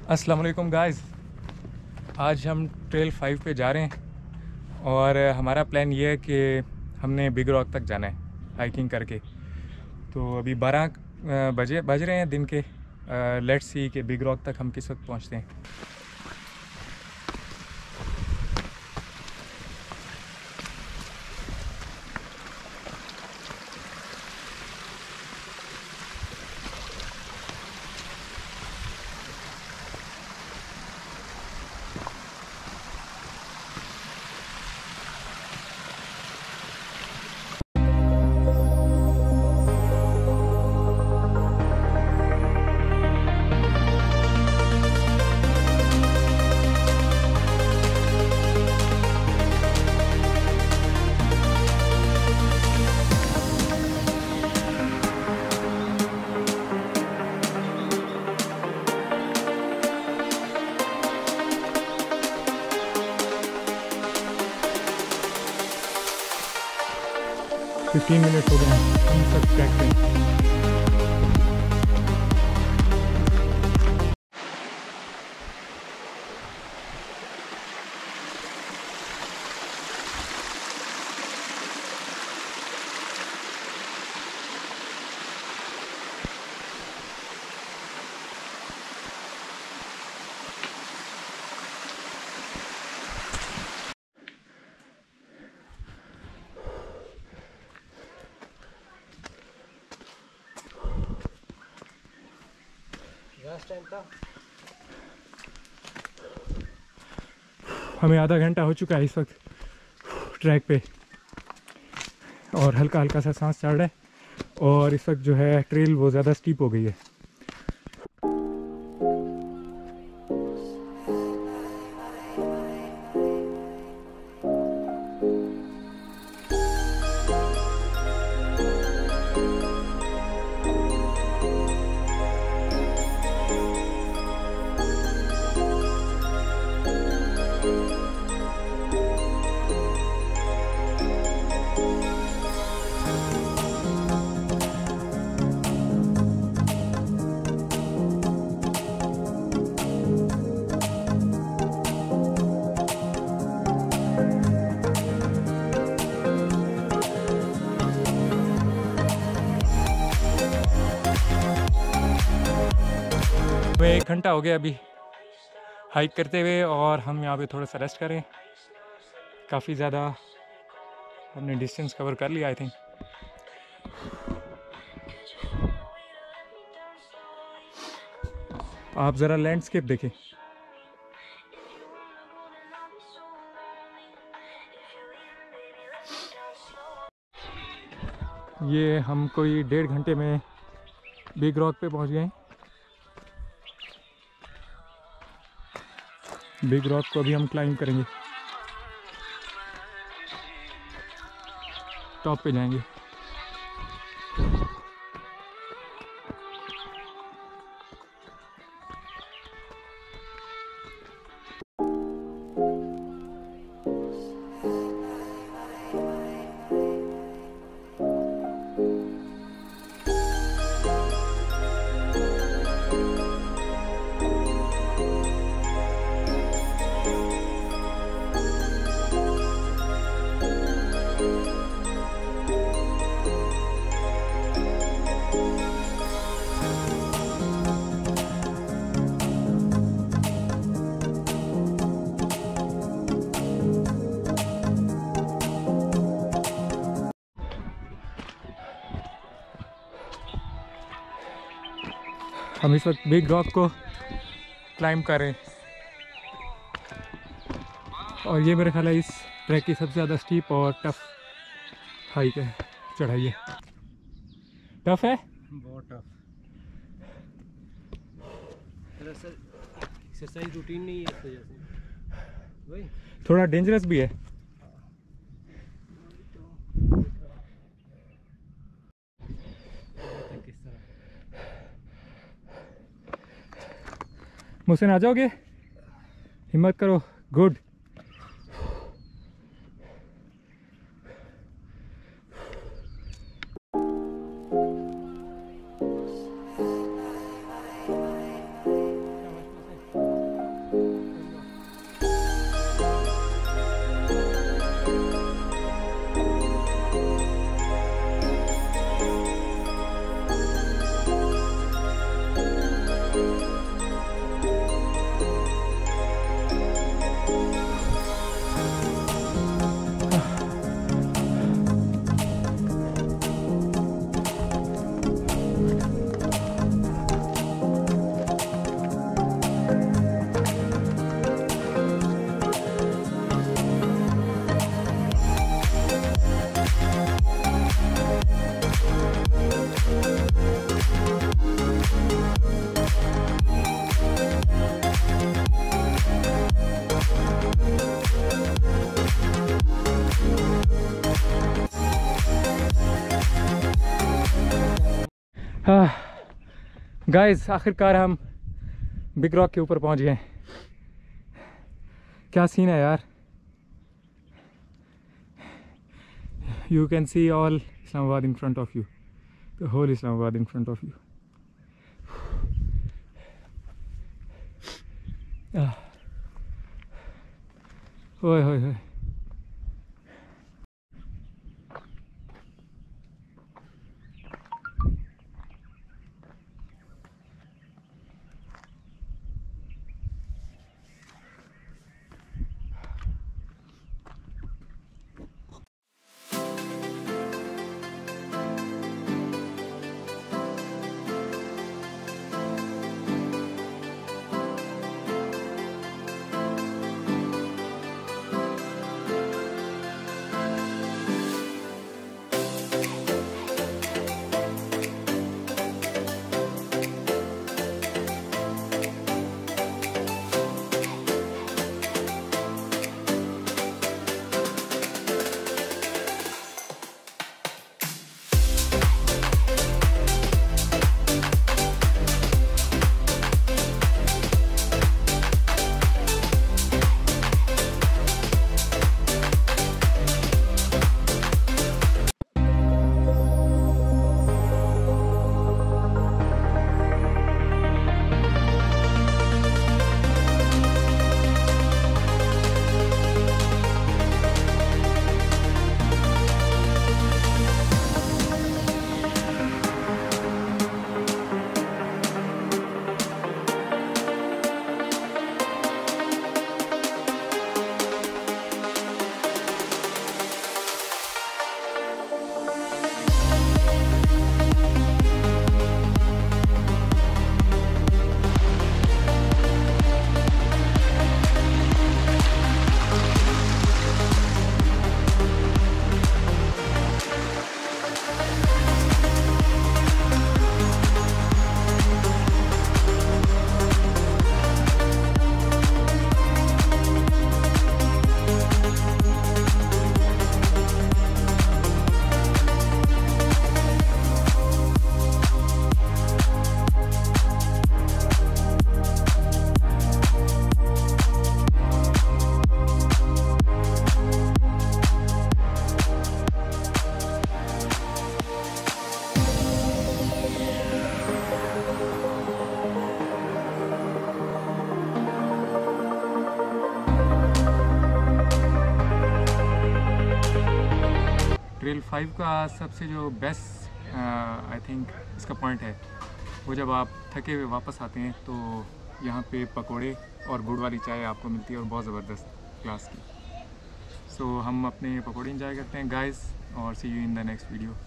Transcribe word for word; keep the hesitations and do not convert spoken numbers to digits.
अस्सलाम वालेकुम गाइस, आज हम ट्रेल फाइव पे जा रहे हैं और हमारा प्लान ये है कि हमने बिग रॉक तक जाना है हाइकिंग करके। तो अभी बारह बजे बज रहे हैं दिन के। लेट्स सी कि बिग रॉक तक हम किस वक्त पहुंचते हैं। फिफ्टीन मिनट हो गए हैं हम सब ट्रैक पे। टाइम था हमें आधा घंटा हो चुका है इस वक्त ट्रैक पे और हल्का हल्का सा सांस चढ़ रहा है और इस वक्त जो है ट्रेल वो ज़्यादा स्टीप हो गई है। हमें एक घंटा हो गया अभी हाइक करते हुए और हम यहाँ पे थोड़ा सा रेस्ट करें। काफ़ी ज़्यादा हमने डिस्टेंस कवर कर लिया आई थिंक। आप ज़रा लैंडस्केप देखें। ये हम कोई डेढ़ घंटे में बिग रॉक पे पहुँच गए। बिग रॉक को अभी हम क्लाइंब करेंगे, टॉप पे जाएंगे। हम इस वक्त बिग रॉक को क्लाइंब कर रहे हैं और ये मेरे ख्याल है इस ट्रैक की सबसे ज़्यादा स्टीप और टफ हाइक है, चढ़ाई है। टफ है, बहुत टफ। दरअसल एक्सरसाइज रूटीन नहीं है इस वजह से वही थोड़ा डेंजरस भी है। मुझसे आ जाओगे, हिम्मत करो। गुड। गाइस आखिरकार हम बिग रॉक के ऊपर पहुंच गए। क्या सीन है यार, you can see all Islamabad in front of you, the whole Islamabad in front of you. ओए होए होए, ट्रेल फाइव का सबसे जो बेस्ट आई थिंक इसका पॉइंट है वो जब आप थके हुए वापस आते हैं तो यहाँ पे पकोड़े और गुड़ वाली चाय आपको मिलती है और बहुत ज़बरदस्त क्लास की। सो so, हम अपने पकोड़े इंजॉय करते हैं गाइस और see you in the next video.